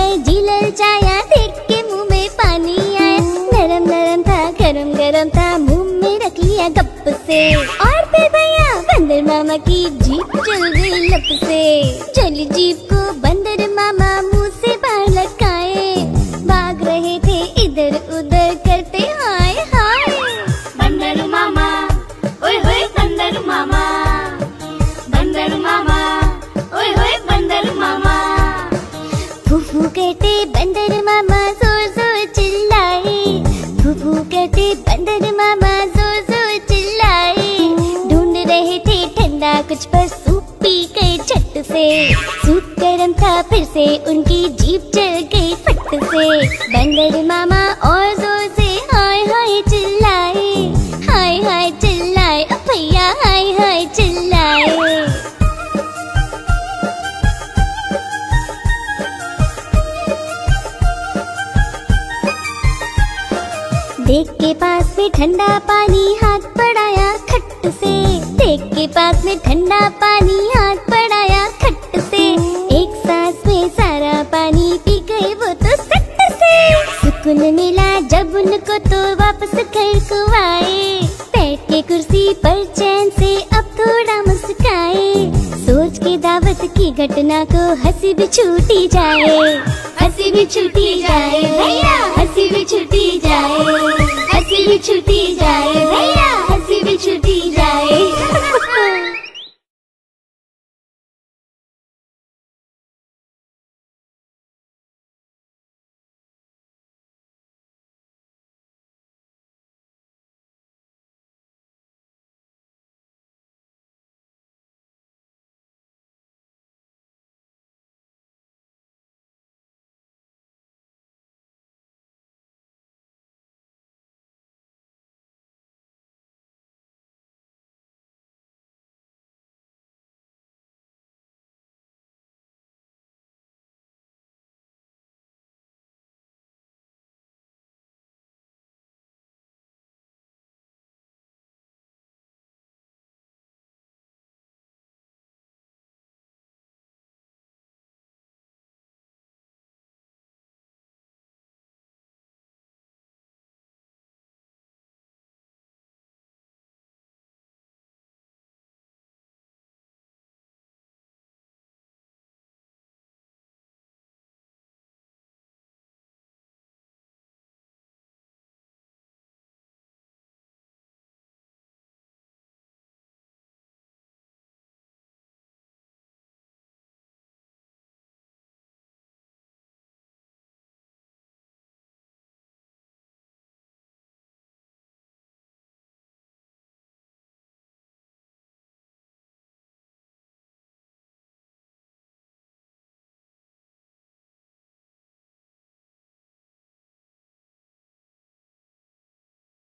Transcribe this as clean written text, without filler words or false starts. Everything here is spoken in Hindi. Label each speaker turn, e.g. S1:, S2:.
S1: पर जी ललचाया, देख के मुंह में पानी आया। नरम नरम था, गरम गरम था, मुंह में रख लिया गप से। और फिर भैया बंदर मामा की जीभ चल गई लप से। चली जीभ को बंदर मामा मुंह से बाहर लटकाए, भाग रहे थे इधर उधर करते हाय हाय।
S2: बंदर मामा, ओए होए बंदर मामा, बंदर मामा, ओए होए बंदर मामा।
S1: फूफू कहते बंदर मामा जोर जोर चिल्लाए, फूफू कहते बंदर मामा जोर जोर चिल्लाए। ढूंढ रहे थे ठंडा कुछ पर सूप पी गए झट से। सूप गर्म था फिर से उनकी जीभ चल गई फट से। बंदर मामा और जोर से हाय हाय चिल्लाए, हाय हाय चिल्लाए, ओ भैया हाय हाय चिल्लाए। देख के पास में ठंडा पानी हाथ बढ़ाया खट से। देख के पास में ठंडा पानी हाथ बढ़ाया खट से। एक सांस में सारा पानी पी गए वो तो सट से। सुकून मिला जब उनको तो वापस घर को आए। बैठ के कुर्सी पर चैन से अब थोड़ा मुस्काए। सोच के दावत की घटना को हंसी भी छूटी जाए, हंसी भी छूटी जाए भैया, हंसी भी छूटी जाए, हंसी भी छूटी